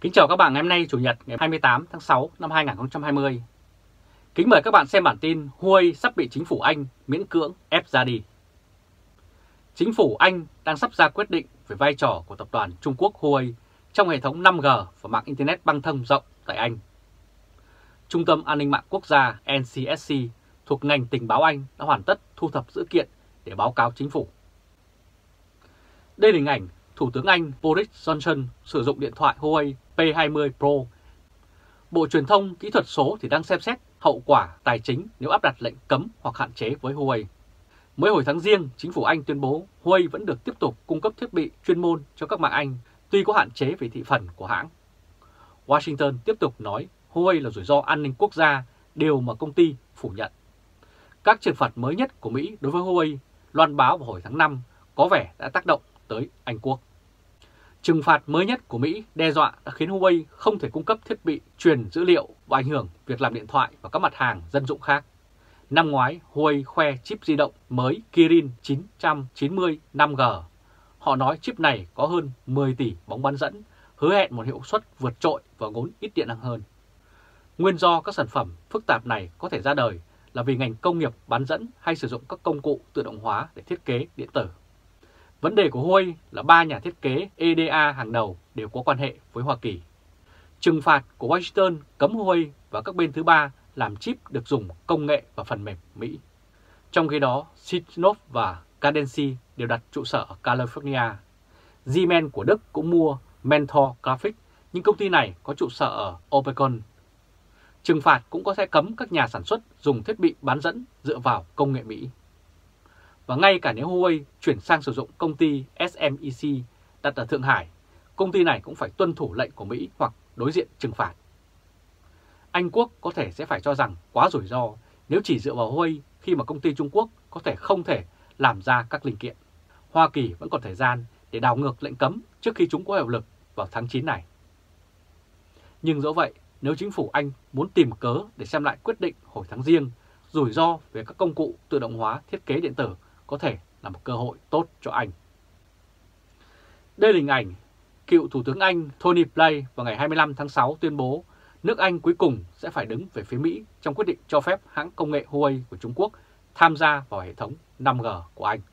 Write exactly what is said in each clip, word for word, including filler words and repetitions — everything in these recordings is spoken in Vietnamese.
Kính chào các bạn ngày hôm nay Chủ nhật ngày hai mươi tám tháng sáu năm hai nghìn không trăm hai mươi. Kính mời các bạn xem bản tin Huawei sắp bị chính phủ Anh miễn cưỡng ép ra đi. Chính phủ Anh đang sắp ra quyết định về vai trò của tập đoàn Trung Quốc Huawei trong hệ thống năm G và mạng Internet băng thông rộng tại Anh. Trung tâm An ninh mạng quốc gia N C S C thuộc ngành tình báo Anh đã hoàn tất thu thập dữ kiện để báo cáo chính phủ. Đây là hình ảnh Thủ tướng Anh Boris Johnson sử dụng điện thoại Huawei P hai mươi Pro. Bộ Truyền thông Kỹ thuật số thì đang xem xét hậu quả tài chính nếu áp đặt lệnh cấm hoặc hạn chế với Huawei. Mới hồi tháng Giêng, chính phủ Anh tuyên bố Huawei vẫn được tiếp tục cung cấp thiết bị chuyên môn cho các mạng Anh, tuy có hạn chế về thị phần của hãng. Washington tiếp tục nói Huawei là rủi ro an ninh quốc gia, điều mà công ty phủ nhận. Các trừng phạt mới nhất của Mỹ đối với Huawei loan báo vào hồi tháng năm có vẻ đã tác động tới Anh Quốc. Trừng phạt mới nhất của Mỹ đe dọa đã khiến Huawei không thể cung cấp thiết bị truyền dữ liệu và ảnh hưởng việc làm điện thoại và các mặt hàng dân dụng khác. Năm ngoái, Huawei khoe chip di động mới Kirin chín trăm chín mươi năm G. Họ nói chip này có hơn mười tỷ bóng bán dẫn, hứa hẹn một hiệu suất vượt trội và ngốn ít điện năng hơn. Nguyên do các sản phẩm phức tạp này có thể ra đời là vì ngành công nghiệp bán dẫn hay sử dụng các công cụ tự động hóa để thiết kế điện tử. Vấn đề của Huawei là ba nhà thiết kế E D A hàng đầu đều có quan hệ với Hoa Kỳ. Trừng phạt của Washington cấm Huawei và các bên thứ ba làm chip được dùng công nghệ và phần mềm Mỹ. Trong khi đó, Sitnov và Cadence đều đặt trụ sở ở California. Siemens của Đức cũng mua Mentor Graphics, nhưng công ty này có trụ sở ở Oregon. Trừng phạt cũng có thể cấm các nhà sản xuất dùng thiết bị bán dẫn dựa vào công nghệ Mỹ. Và ngay cả nếu Huawei chuyển sang sử dụng công ty S M E C đặt ở Thượng Hải, công ty này cũng phải tuân thủ lệnh của Mỹ hoặc đối diện trừng phạt. Anh Quốc có thể sẽ phải cho rằng quá rủi ro nếu chỉ dựa vào Huawei khi mà công ty Trung Quốc có thể không thể làm ra các linh kiện. Hoa Kỳ vẫn còn thời gian để đảo ngược lệnh cấm trước khi chúng có hiệu lực vào tháng chín này. Nhưng dẫu vậy, nếu chính phủ Anh muốn tìm cớ để xem lại quyết định hồi tháng Giêng, rủi ro về các công cụ tự động hóa thiết kế điện tử có thể là một cơ hội tốt cho Anh. Đây là hình ảnh cựu Thủ tướng Anh Tony Blair vào ngày hai mươi lăm tháng sáu tuyên bố nước Anh cuối cùng sẽ phải đứng về phía Mỹ trong quyết định cho phép hãng công nghệ Huawei của Trung Quốc tham gia vào hệ thống năm G của Anh.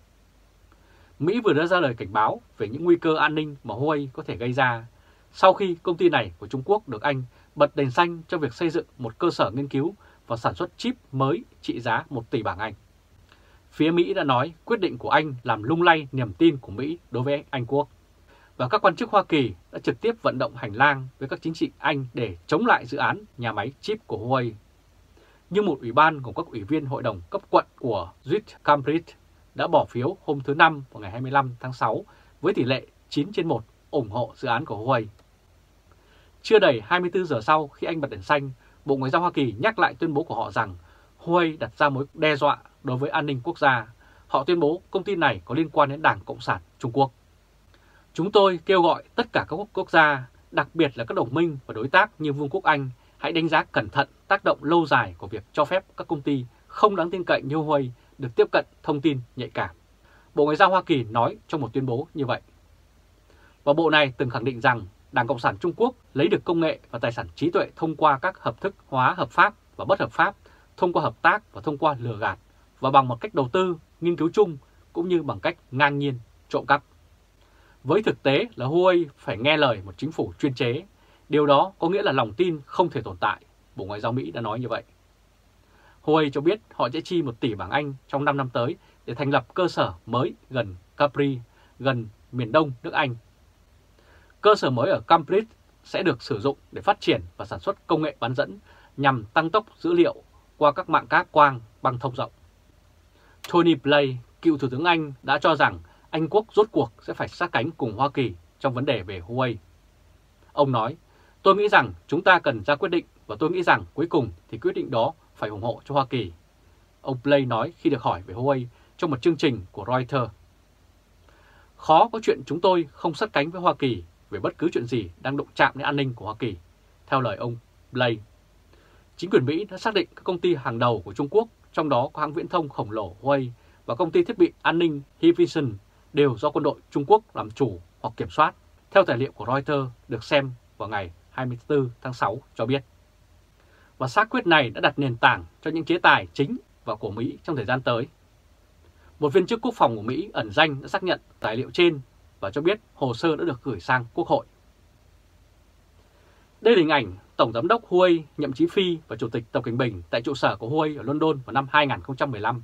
Mỹ vừa đưa ra lời cảnh báo về những nguy cơ an ninh mà Huawei có thể gây ra sau khi công ty này của Trung Quốc được Anh bật đèn xanh cho việc xây dựng một cơ sở nghiên cứu và sản xuất chip mới trị giá một tỷ bảng Anh. Phía Mỹ đã nói quyết định của Anh làm lung lay niềm tin của Mỹ đối với Anh Quốc. Và các quan chức Hoa Kỳ đã trực tiếp vận động hành lang với các chính trị Anh để chống lại dự án nhà máy chip của Huawei. Nhưng một ủy ban gồm các ủy viên hội đồng cấp quận của Great Cambridge đã bỏ phiếu hôm thứ Năm vào ngày hai mươi lăm tháng sáu với tỷ lệ chín trên một ủng hộ dự án của Huawei. Chưa đầy hai mươi tư giờ sau khi Anh bật đèn xanh, Bộ Ngoại giao Hoa Kỳ nhắc lại tuyên bố của họ rằng Huawei đặt ra mối đe dọa đối với an ninh quốc gia. Họ tuyên bố công ty này có liên quan đến Đảng Cộng sản Trung Quốc. Chúng tôi kêu gọi tất cả các quốc gia, đặc biệt là các đồng minh và đối tác như Vương quốc Anh, hãy đánh giá cẩn thận tác động lâu dài của việc cho phép các công ty không đáng tin cậy như Huawei được tiếp cận thông tin nhạy cảm. Bộ Ngoại giao Hoa Kỳ nói trong một tuyên bố như vậy. Và bộ này từng khẳng định rằng Đảng Cộng sản Trung Quốc lấy được công nghệ và tài sản trí tuệ thông qua các hợp thức hóa hợp pháp và bất hợp pháp, thông qua hợp tác và thông qua lừa gạt, và bằng một cách đầu tư, nghiên cứu chung cũng như bằng cách ngang nhiên trộm cắp. Với thực tế là Huawei phải nghe lời một chính phủ chuyên chế, điều đó có nghĩa là lòng tin không thể tồn tại, Bộ Ngoại giao Mỹ đã nói như vậy. Huawei cho biết họ sẽ chi một tỷ bảng Anh trong năm năm tới để thành lập cơ sở mới gần Capri, gần miền đông nước Anh. Cơ sở mới ở Cambridge sẽ được sử dụng để phát triển và sản xuất công nghệ bán dẫn nhằm tăng tốc dữ liệu qua các mạng cáp quang băng thông rộng. Tony Blair, cựu Thủ tướng Anh, đã cho rằng Anh Quốc rốt cuộc sẽ phải sát cánh cùng Hoa Kỳ trong vấn đề về Huawei. Ông nói, tôi nghĩ rằng chúng ta cần ra quyết định và tôi nghĩ rằng cuối cùng thì quyết định đó phải ủng hộ cho Hoa Kỳ. Ông Blair nói khi được hỏi về Huawei trong một chương trình của Reuters. Khó có chuyện chúng tôi không sát cánh với Hoa Kỳ về bất cứ chuyện gì đang đụng chạm đến an ninh của Hoa Kỳ, theo lời ông Blair. Chính quyền Mỹ đã xác định các công ty hàng đầu của Trung Quốc, trong đó có hãng viễn thông khổng lồ Huawei và công ty thiết bị an ninh Hikvision đều do quân đội Trung Quốc làm chủ hoặc kiểm soát, theo tài liệu của Reuters được xem vào ngày hai mươi tư tháng sáu cho biết. Và xác quyết này đã đặt nền tảng cho những chế tài chính và của Mỹ trong thời gian tới. Một viên chức quốc phòng của Mỹ ẩn danh đã xác nhận tài liệu trên và cho biết hồ sơ đã được gửi sang Quốc hội. Đây là hình ảnh Tổng Giám đốc Huawei Nhậm Chí Phi và Chủ tịch Tập Cảnh Bình tại trụ sở của Huawei ở London vào năm hai nghìn không trăm mười lăm.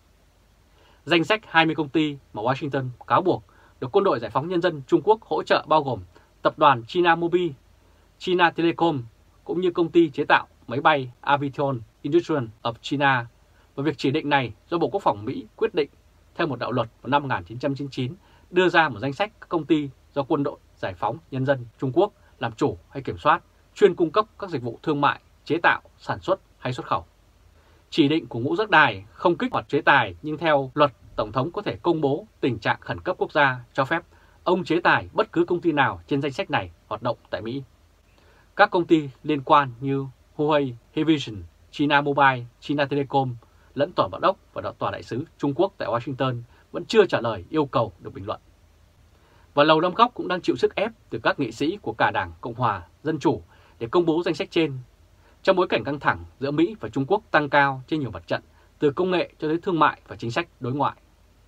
Danh sách hai mươi công ty mà Washington cáo buộc được Quân đội Giải phóng Nhân dân Trung Quốc hỗ trợ bao gồm Tập đoàn China Mobile, China Telecom cũng như công ty chế tạo máy bay Aviation Industrial of China, và việc chỉ định này do Bộ Quốc phòng Mỹ quyết định theo một đạo luật vào năm một nghìn chín trăm chín mươi chín đưa ra một danh sách các công ty do Quân đội Giải phóng Nhân dân Trung Quốc làm chủ hay kiểm soát, chuyên cung cấp các dịch vụ thương mại, chế tạo, sản xuất hay xuất khẩu. Chỉ định của ngũ giác đài không kích hoạt chế tài, nhưng theo luật, Tổng thống có thể công bố tình trạng khẩn cấp quốc gia cho phép ông chế tài bất cứ công ty nào trên danh sách này hoạt động tại Mỹ. Các công ty liên quan như Huawei, Hikvision, China Mobile, China Telecom lẫn Tòa Bạo đốc và Tòa đại sứ Trung Quốc tại Washington vẫn chưa trả lời yêu cầu được bình luận. Và Lầu Năm Góc cũng đang chịu sức ép từ các nghị sĩ của cả Đảng Cộng hòa, Dân chủ để công bố danh sách trên, trong bối cảnh căng thẳng giữa Mỹ và Trung Quốc tăng cao trên nhiều mặt trận, từ công nghệ cho đến thương mại và chính sách đối ngoại.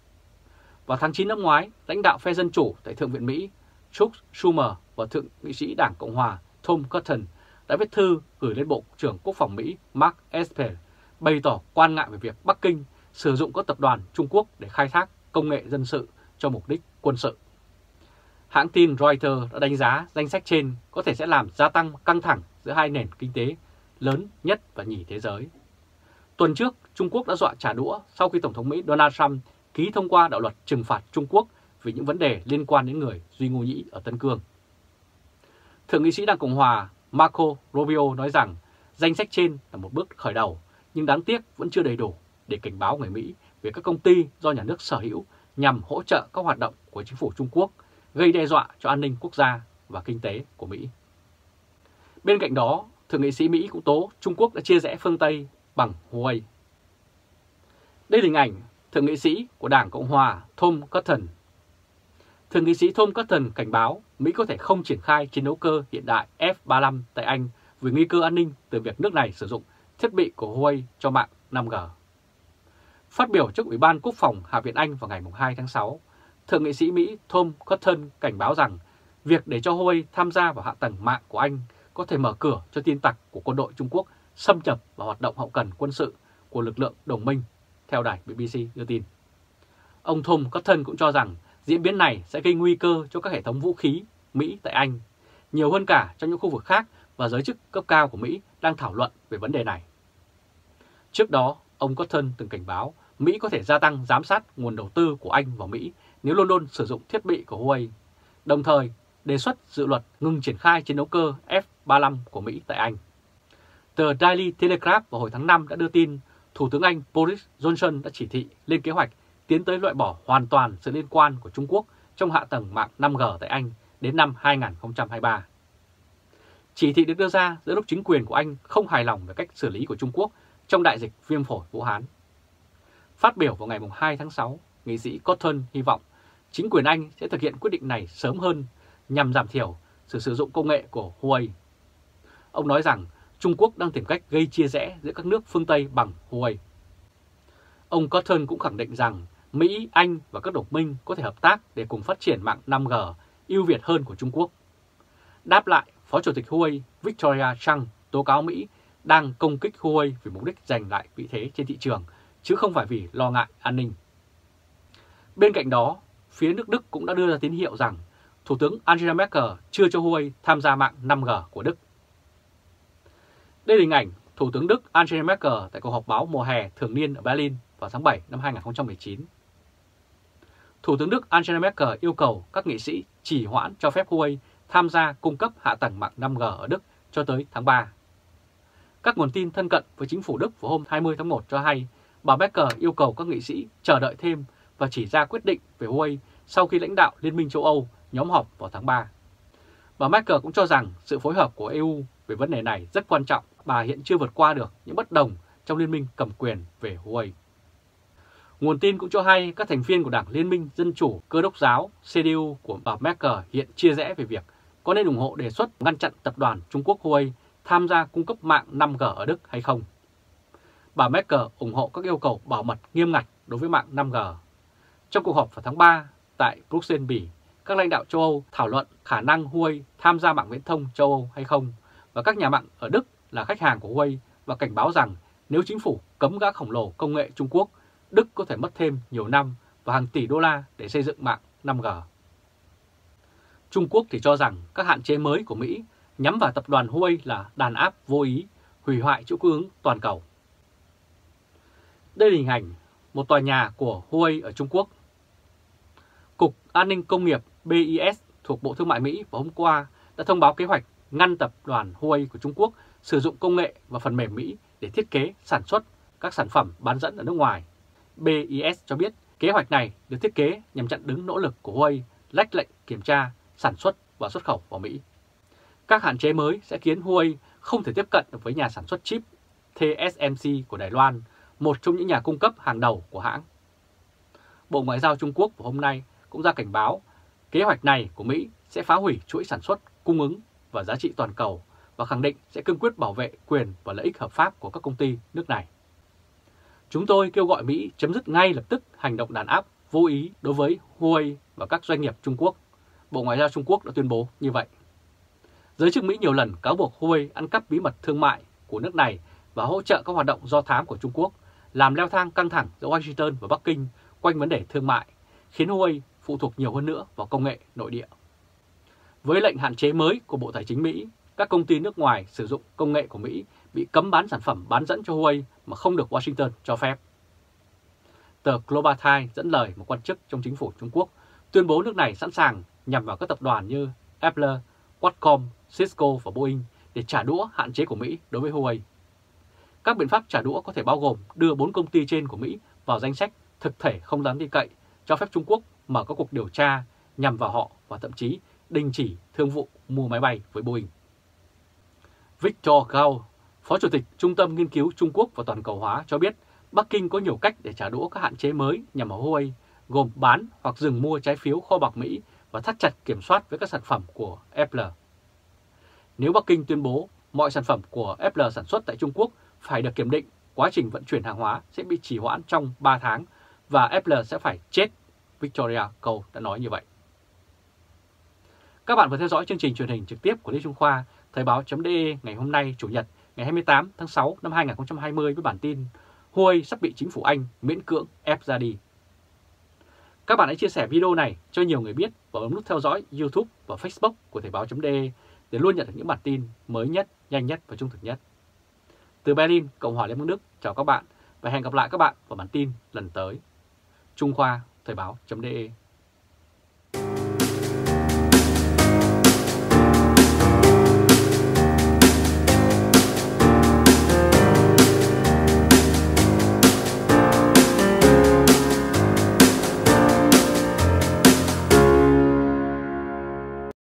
Vào tháng chín năm ngoái, lãnh đạo phe Dân chủ tại Thượng viện Mỹ Chuck Schumer và Thượng nghị sĩ Đảng Cộng hòa Tom Cotton đã viết thư gửi lên Bộ trưởng Quốc phòng Mỹ Mark Esper bày tỏ quan ngại về việc Bắc Kinh sử dụng các tập đoàn Trung Quốc để khai thác công nghệ dân sự cho mục đích quân sự. Hãng tin Reuters đã đánh giá danh sách trên có thể sẽ làm gia tăng căng thẳng giữa hai nền kinh tế lớn nhất và nhì thế giới. Tuần trước, Trung Quốc đã dọa trả đũa sau khi Tổng thống Mỹ Donald Trump ký thông qua đạo luật trừng phạt Trung Quốc vì những vấn đề liên quan đến người Duy Ngô Nhĩ ở Tân Cương. Thượng nghị sĩ Đảng Cộng hòa Marco Rubio nói rằng danh sách trên là một bước khởi đầu, nhưng đáng tiếc vẫn chưa đầy đủ để cảnh báo người Mỹ về các công ty do nhà nước sở hữu nhằm hỗ trợ các hoạt động của chính phủ Trung Quốc, gây đe dọa cho an ninh quốc gia và kinh tế của Mỹ. Bên cạnh đó, Thượng nghị sĩ Mỹ cũng tố Trung Quốc đã chia rẽ phương Tây bằng Huawei. Đây là hình ảnh Thượng nghị sĩ của Đảng Cộng hòa Tom Cotton. Thượng nghị sĩ Tom Cotton cảnh báo Mỹ có thể không triển khai chiến đấu cơ hiện đại F ba mươi lăm tại Anh vì nguy cơ an ninh từ việc nước này sử dụng thiết bị của Huawei cho mạng năm G. Phát biểu trước Ủy ban Quốc phòng Hạ viện Anh vào ngày hai tháng sáu, Thượng nghị sĩ Mỹ Tom Cotton cảnh báo rằng việc để cho Huawei tham gia vào hạ tầng mạng của Anh có thể mở cửa cho tin tặc của quân đội Trung Quốc xâm nhập vào hoạt động hậu cần quân sự của lực lượng đồng minh, theo đài B B C đưa tin. Ông Tom Cotton cũng cho rằng diễn biến này sẽ gây nguy cơ cho các hệ thống vũ khí Mỹ tại Anh, nhiều hơn cả trong những khu vực khác, và giới chức cấp cao của Mỹ đang thảo luận về vấn đề này. Trước đó, ông Cotton từng cảnh báo Mỹ có thể gia tăng giám sát nguồn đầu tư của Anh vào Mỹ nếu London sử dụng thiết bị của Huawei, đồng thời đề xuất dự luật ngừng triển khai chiến đấu cơ F ba mươi lăm của Mỹ tại Anh. Tờ Daily Telegraph vào hồi tháng năm đã đưa tin Thủ tướng Anh Boris Johnson đã chỉ thị lên kế hoạch tiến tới loại bỏ hoàn toàn sự liên quan của Trung Quốc trong hạ tầng mạng năm G tại Anh đến năm hai nghìn không trăm hai mươi ba. Chỉ thị được đưa ra giữa lúc chính quyền của Anh không hài lòng về cách xử lý của Trung Quốc trong đại dịch viêm phổi Vũ Hán. Phát biểu vào ngày hai tháng sáu, nghị sĩ Cotton hy vọng chính quyền Anh sẽ thực hiện quyết định này sớm hơn nhằm giảm thiểu sự sử dụng công nghệ của Huawei. Ông nói rằng Trung Quốc đang tìm cách gây chia rẽ giữa các nước phương Tây bằng Huawei. Ông Cotton cũng khẳng định rằng Mỹ, Anh và các đồng minh có thể hợp tác để cùng phát triển mạng năm G ưu việt hơn của Trung Quốc. Đáp lại, Phó Chủ tịch Huawei Victoria Chang tố cáo Mỹ đang công kích Huawei vì mục đích giành lại vị thế trên thị trường, chứ không phải vì lo ngại an ninh. Bên cạnh đó, phía nước Đức cũng đã đưa ra tín hiệu rằng Thủ tướng Angela Merkel chưa cho Huawei tham gia mạng năm G của Đức. Đây là hình ảnh Thủ tướng Đức Angela Merkel tại cuộc họp báo mùa hè thường niên ở Berlin vào tháng bảy năm hai nghìn không trăm mười chín. Thủ tướng Đức Angela Merkel yêu cầu các nghị sĩ trì hoãn cho phép Huawei tham gia cung cấp hạ tầng mạng năm G ở Đức cho tới tháng ba. Các nguồn tin thân cận với chính phủ Đức vào hôm hai mươi tháng một cho hay bà Merkel yêu cầu các nghị sĩ chờ đợi thêm và chỉ ra quyết định về Huawei sau khi lãnh đạo Liên minh châu Âu nhóm họp vào tháng ba. Bà Merkel cũng cho rằng sự phối hợp của E U về vấn đề này rất quan trọng. Bà hiện chưa vượt qua được những bất đồng trong Liên minh cầm quyền về Huawei. Nguồn tin cũng cho hay các thành viên của Đảng Liên minh Dân chủ Cơ đốc giáo C D U của bà Merkel hiện chia rẽ về việc có nên ủng hộ đề xuất ngăn chặn tập đoàn Trung Quốc Huawei tham gia cung cấp mạng năm G ở Đức hay không? Bà Merkel ủng hộ các yêu cầu bảo mật nghiêm ngặt đối với mạng năm G. Trong cuộc họp vào tháng ba tại Bruxelles, Bỉ, các lãnh đạo châu Âu thảo luận khả năng Huawei tham gia mạng viễn thông châu Âu hay không, và các nhà mạng ở Đức là khách hàng của Huawei và cảnh báo rằng nếu chính phủ cấm gã khổng lồ công nghệ Trung Quốc, Đức có thể mất thêm nhiều năm và hàng tỷ đô la để xây dựng mạng năm G. Trung Quốc thì cho rằng các hạn chế mới của Mỹ nhắm vào tập đoàn Huawei là đàn áp vô ý, hủy hoại chuỗi cung ứng toàn cầu. Đây là hình ảnh một tòa nhà của Huawei ở Trung Quốc. Cục An ninh Công nghiệp B I S thuộc Bộ Thương mại Mỹ vào hôm qua đã thông báo kế hoạch ngăn tập đoàn Huawei của Trung Quốc sử dụng công nghệ và phần mềm Mỹ để thiết kế, sản xuất các sản phẩm bán dẫn ở nước ngoài. B I S cho biết kế hoạch này được thiết kế nhằm chặn đứng nỗ lực của Huawei lách lệnh kiểm tra, sản xuất và xuất khẩu vào Mỹ. Các hạn chế mới sẽ khiến Huawei không thể tiếp cận được với nhà sản xuất chip T S M C của Đài Loan, một trong những nhà cung cấp hàng đầu của hãng. Bộ Ngoại giao Trung Quốc vào hôm nay cũng ra cảnh báo kế hoạch này của Mỹ sẽ phá hủy chuỗi sản xuất, cung ứng và giá trị toàn cầu và khẳng định sẽ cương quyết bảo vệ quyền và lợi ích hợp pháp của các công ty nước này. Chúng tôi kêu gọi Mỹ chấm dứt ngay lập tức hành động đàn áp vô ý đối với Huawei và các doanh nghiệp Trung Quốc. Bộ Ngoại giao Trung Quốc đã tuyên bố như vậy. Giới chức Mỹ nhiều lần cáo buộc Huawei ăn cắp bí mật thương mại của nước này và hỗ trợ các hoạt động do thám của Trung Quốc, làm leo thang căng thẳng giữa Washington và Bắc Kinh quanh vấn đề thương mại, khiến Huawei phụ thuộc nhiều hơn nữa vào công nghệ nội địa. Với lệnh hạn chế mới của Bộ Tài chính Mỹ, các công ty nước ngoài sử dụng công nghệ của Mỹ bị cấm bán sản phẩm bán dẫn cho Huawei mà không được Washington cho phép. Tờ Global Times dẫn lời một quan chức trong chính phủ Trung Quốc tuyên bố nước này sẵn sàng nhằm vào các tập đoàn như Apple, Qualcomm, Cisco và Boeing để trả đũa hạn chế của Mỹ đối với Huawei. Các biện pháp trả đũa có thể bao gồm đưa bốn công ty trên của Mỹ vào danh sách thực thể không đáng tin cậy, cho phép Trung Quốc mở các cuộc điều tra nhằm vào họ và thậm chí đình chỉ thương vụ mua máy bay với Boeing. Victor Gao, Phó Chủ tịch Trung tâm Nghiên cứu Trung Quốc và Toàn cầu hóa cho biết Bắc Kinh có nhiều cách để trả đũa các hạn chế mới nhằm vào Huawei, gồm bán hoặc dừng mua trái phiếu kho bạc Mỹ và thắt chặt kiểm soát với các sản phẩm của Apple. Nếu Bắc Kinh tuyên bố mọi sản phẩm của Apple sản xuất tại Trung Quốc phải được kiểm định, quá trình vận chuyển hàng hóa sẽ bị trì hoãn trong ba tháng và Apple sẽ phải chết, Victoria Cầu đã nói như vậy. Các bạn vừa theo dõi chương trình truyền hình trực tiếp của Lê Trung Khoa, Thời báo.de ngày hôm nay Chủ nhật ngày hai mươi tám tháng sáu năm hai nghìn không trăm hai mươi với bản tin Huawei sắp bị chính phủ Anh miễn cưỡng ép ra đi. Các bạn hãy chia sẻ video này cho nhiều người biết và bấm nút theo dõi YouTube và Facebook của Thời báo.de để luôn nhận được những bản tin mới nhất, nhanh nhất và trung thực nhất. Từ Berlin, Cộng hòa Liên bang Đức, chào các bạn và hẹn gặp lại các bạn vào bản tin lần tới. Trung Khoa, Thời báo.de